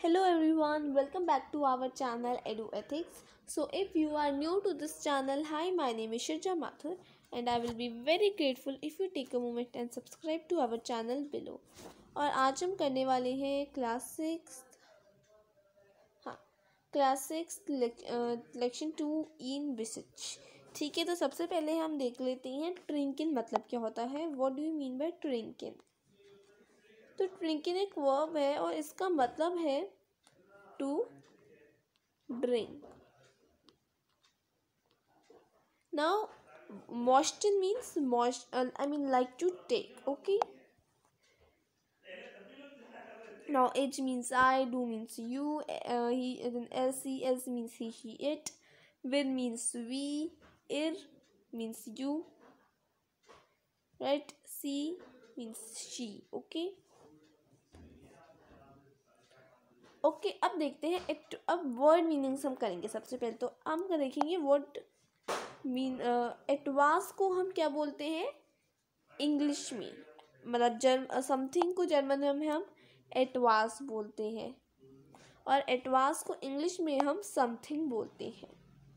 Hello everyone, welcome back to our channel EduEthics. So if you are new to this channel, hi, my name is Shirja Mathur and I will be very grateful if you take a moment and subscribe to our channel below. और आज हम करने वाले हैं class six लेक्शन 2 इन रिसर्च. ठीक है, तो सबसे पहले हम देख लेते हैं ट्रिंकिन मतलब क्या होता है. What do you mean by ट्रिंकिन? तो ट्रिंकिन एक वर्ब है और इसका मतलब है to drink. Now moisten means like to take. Okay, now age means I, do means you, he, then else means he, she, it, will means we, ir means you, right? she means she. Okay. Okay, अब देखते हैं अब word meanings हम करेंगे. सबसे पहले तो हम देखेंगे वर्ड मीन. एटवास को हम क्या बोलते हैं इंग्लिश में, मतलब समथिंग को जर्मन में हम एटवास बोलते हैं और एटवास को इंग्लिश में हम समथिंग बोलते हैं.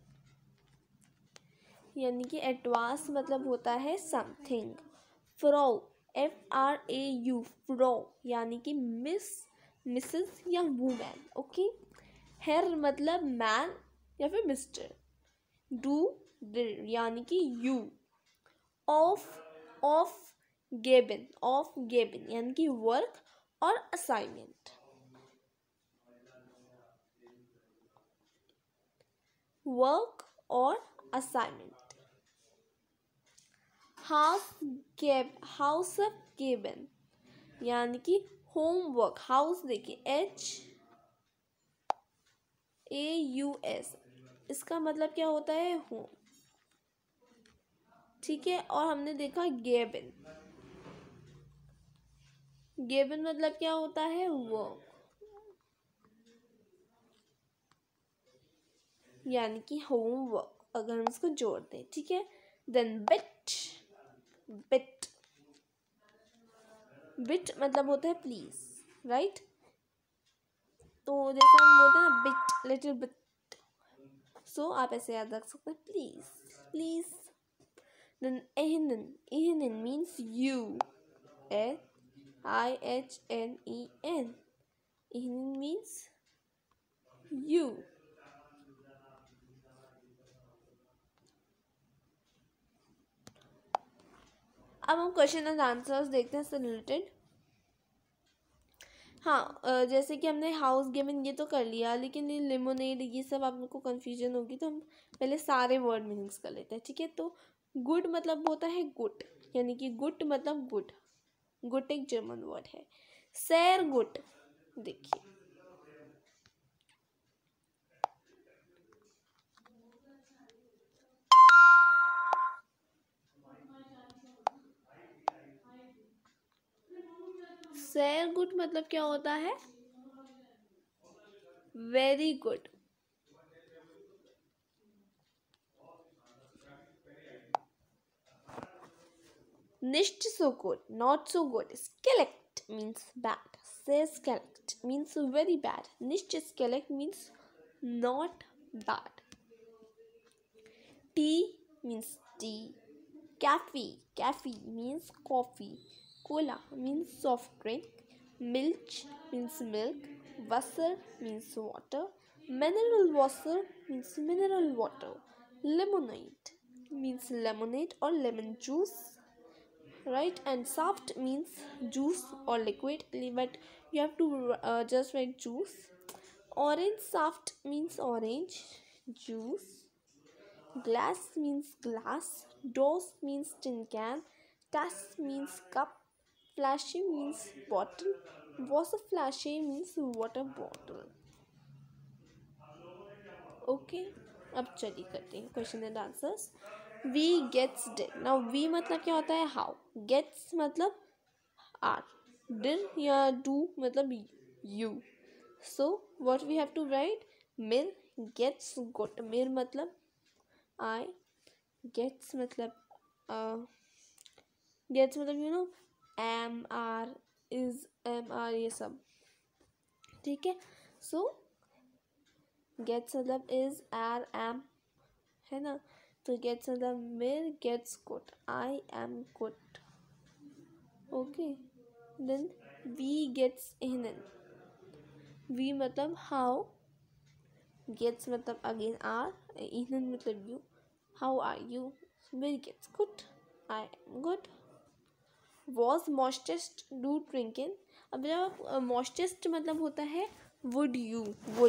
यानी कि एटवास मतलब होता है समथिंग. फ्रो, FRAU, फ्रो यानी कि मिसेस या वुमेन. ओके. हेर मतलब मैन या फिर मिस्टर. डू यानी कि यू. ऑफ गेबिन यानी कि वर्क और असाइनमेंट. वर्क और असाइनमेंट. हाउस ऑफ गेबिन यानी कि होमवर्क. हाउस देखिए HAUS, इसका मतलब क्या होता है होम. ठीक है. और हमने देखा गेबिन मतलब क्या होता है वर्क यानी कि होमवर्क, अगर हम इसको जोड़ दें. ठीक है. देन बिट मतलब होता है प्लीज, राइट? तो जैसे हम बोलते हैं ना बिट, लिटिल बिट, सो आप ऐसे याद रख सकते हैं please. Then ihnen means you. IHNEN. ihnen means you. अब हम क्वेश्चन एंड आंसर्स देखते हैं इससे रिलेटेड. हाँ, जैसे कि हमने हाउस गेमिंग ये तो कर लिया, लेकिन ये लेमोनेड ये सब आपको कंफ्यूजन होगी, तो हम पहले सारे वर्ड मीनिंग्स कर लेते हैं. ठीक है. तो गुड मतलब होता है गुड, यानी कि गुड मतलब गुड एक जर्मन वर्ड है. सैर गुड, देखिए सैर गुड मतलब क्या होता है very good. Nicht so good, not so good. Skelecht means bad. Say skelecht means very bad. Nicht skelecht means not bad. Tea means tea. Cafe means coffee. Cola means soft drink. Milch means milk. Wasser means water. Mineral water means mineral water. Lemonade means lemonade or lemon juice, right? And soft means juice or liquid, but you have to just write juice. Orange soft means orange juice. Glass means glass. Dose means tin can. Tas means cup. Flashy means bottle. Wasser flashy means water bottle. Okay. अब चलिए करते हैं question and answers. वी गेट्स डिड. Now वी मतलब क्या होता है हाउ. गेट्स मतलब आर. डिड या डू मतलब you. So what we have to write. मिर गेट्स गुड. मिर मतलब आई. गेट्स मतलब you know am are is am are ये सब. ठीक है. सो गेट्स मतलब इज आर एम है ना, तो गेट्स मतलब मेर गेट्स गुड, I am good. Okay. Then वी गेट्स इन, वी मतलब हाउ, गेट्स मतलब अगेन आर, इन मतलब यू, हाउ आर यू, मेर गेट्स गुड, आई एम गुड. वॉज मॉस्टेस्ट डू ड्रिंकिंग. अब जब मॉस्टेस्ट मतलब होता है would you,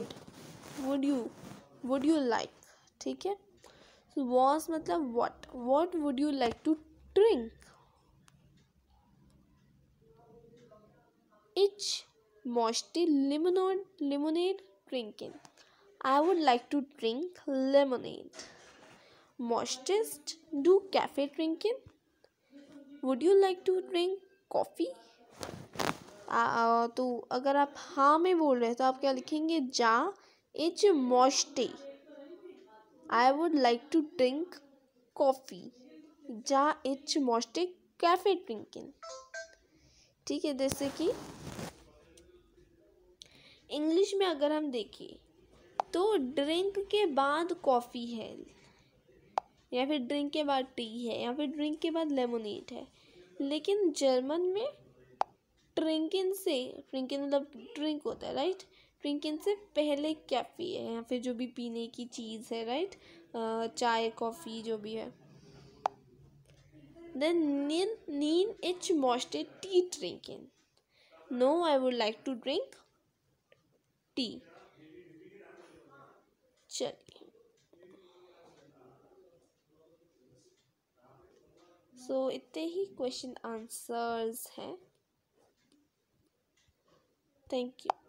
would you like. ठीक है. वॉज मतलब what would you like to drink. इच मॉस्टी लिमोनेड ड्रिंकिंग. I would like to drink lemonade. Mostest do cafe drinking. Would you like to drink coffee? तो अगर आप हाँ में बोल रहे हैं तो आप क्या लिखेंगे, जा इच मॉस्टे. I would like to drink coffee. जा इच मॉस्टे कैफे ड्रिंकिंग. ठीक है. जैसे कि इंग्लिश में अगर हम देखें तो ड्रिंक के बाद कॉफ़ी है, या फिर ड्रिंक के बाद टी है, या फिर ड्रिंक के बाद लेमोनेड है. लेकिन जर्मन में ड्रिंकिंग मतलब ड्रिंक होता है, राइट. ड्रिंकिंग से पहले कैफ़े है, या फिर जो भी पीने की चीज़ है, राइट. चाय कॉफ़ी जो भी है. देन नीन इच मॉस्टे टी ड्रिंकिंग. No I would like to drink tea. चलिए. सो इतने ही क्वेश्चन आंसर्स हैं. Thank you.